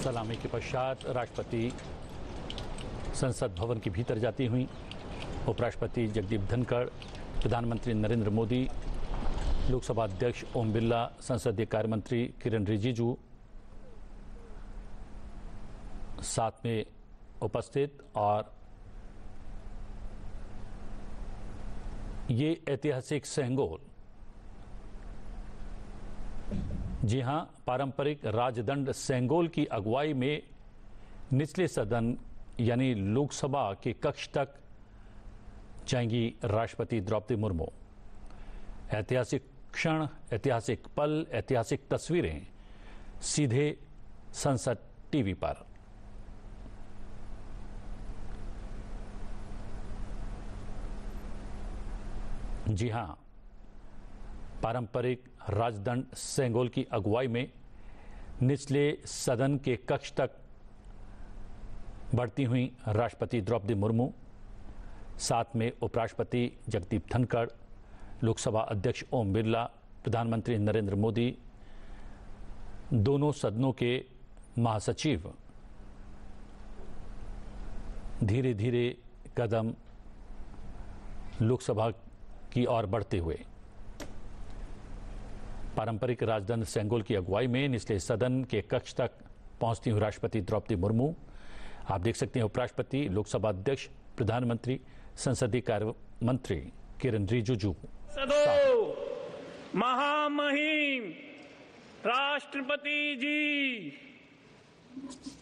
सलामी के पश्चात राष्ट्रपति संसद भवन के भीतर जाती हुई। उपराष्ट्रपति जगदीप धनखड़, प्रधानमंत्री नरेंद्र मोदी, लोकसभा अध्यक्ष ओम बिरला, संसदीय कार्य मंत्री किरेन रिजिजू साथ में उपस्थित। और ये ऐतिहासिक सेंगोल, जी हां, पारंपरिक राजदंड सेंगोल की अगुवाई में निचले सदन यानी लोकसभा के कक्ष तक जाएंगी राष्ट्रपति द्रौपदी मुर्मू। ऐतिहासिक क्षण, ऐतिहासिक पल, ऐतिहासिक तस्वीरें सीधे संसद टीवी पर। जी हां, पारंपरिक राजदंड सेंगोल की अगुवाई में निचले सदन के कक्ष तक बढ़ती हुई राष्ट्रपति द्रौपदी मुर्मू, साथ में उपराष्ट्रपति जगदीप धनखड़, लोकसभा अध्यक्ष ओम बिरला, प्रधानमंत्री नरेंद्र मोदी, दोनों सदनों के महासचिव धीरे धीरे कदम लोकसभा की ओर बढ़ते हुए। पारंपरिक राजदंड सेंगोल की अगुवाई में निचले सदन के कक्ष तक पहुंचती हुई राष्ट्रपति द्रौपदी मुर्मू। आप देख सकते हैं उपराष्ट्रपति, लोकसभा अध्यक्ष, प्रधानमंत्री, संसदीय कार्य मंत्री किरेन रिजिजू। महामहिम राष्ट्रपति जी।